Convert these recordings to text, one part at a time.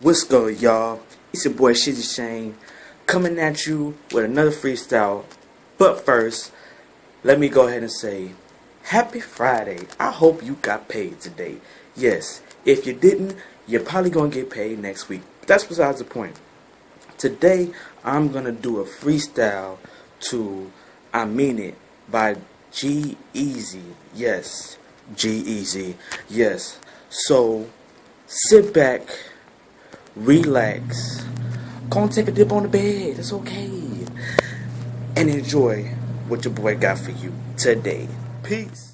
What's good, y'all? It's your boy Shane, coming at you with another freestyle. But first, let me go ahead and say, Happy Friday. I hope you got paid today. Yes, if you didn't, you're probably gonna get paid next week. But that's besides the point. Today, I'm gonna do a freestyle to I Mean It by G-Eazy. Yes, G-Eazy. Yes. So, sit back, relax, go and take a dip on the bed, it's okay, and enjoy what your boy got for you today. Peace.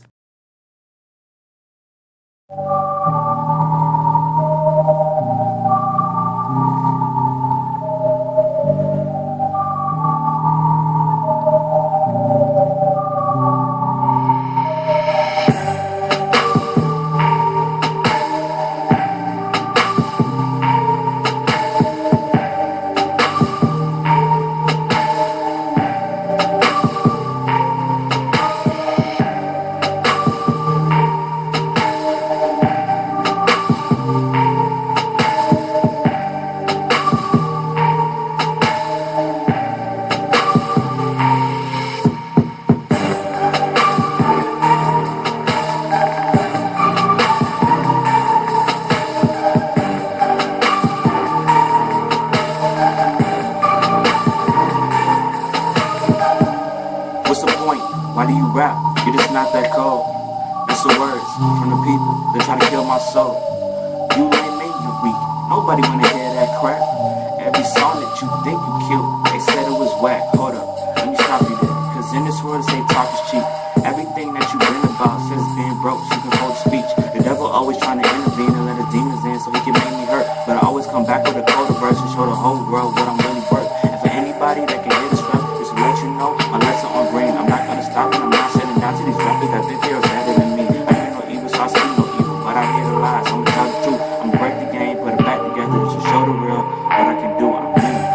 What's the point? Why do you rap? You're just not that cold. It's the words from the people that try to kill my soul. You lame and you weak. Nobody wanna hear that crap. Every song that you think you killed, they said it was whack. Hold up, let me stop you there. Cause in this world they say talk is cheap. Everything that you've been about says being broke, so you can hold speech. The devil always trying to intervene and let his demons in so he can make me hurt. But I always come back with a colder verse and show the whole world what I'm really worth. And for anybody that can hear this rap, just to let you know my lesson on brain. I'm not gonna stop and I'm not sitting down to these rappers that think they're better than me. I hear no evil, so I see no evil, but I hear the lies, so I'ma tell the truth. I'ma break the game, put it back together to show the real what I can do. I mean it.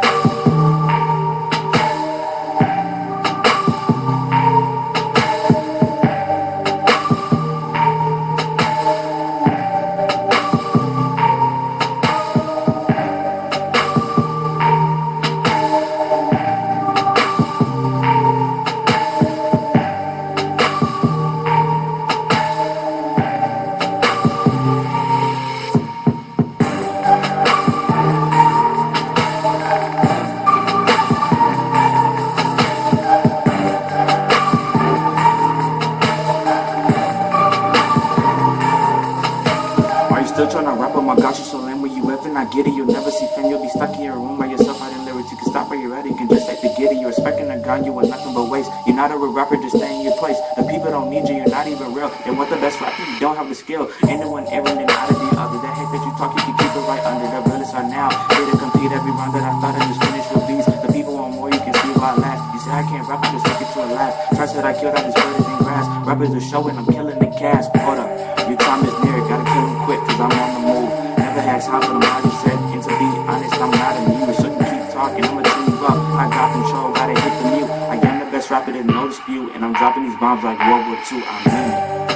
Still tryna rap, oh my gosh, you're so lame. Where you ever not get it, you'll never see fame. You'll be stuck in your room by yourself, writing lyrics. You can stop where you're at, you can just take the giddy. You're expecting a gun, you are nothing but waste. You're not a real rapper, just stay in your place. The people don't need you, you're not even real. They want the best rapper, you don't have the skill. Anyone erring and out of the other. That hate that you talk, you can keep it right under. The realists are now here to compete every round that I thought I just finished with these. The people want more, you can see why I last. You say I can't rap, I just take it to a laugh. Trust that I killed, I just put it in grass. Rappers are showing, I'm killing the cast. Hold up, your time is near, gotta kill them quick, cause I'm on the move. Never had time for the mindset, and to be honest, I'm not amused. So you keep talking, I'ma chew you up. I got control, gotta hit the mute. I am the best rapper, there's no dispute, and I'm dropping these bombs like World War II. I mean it.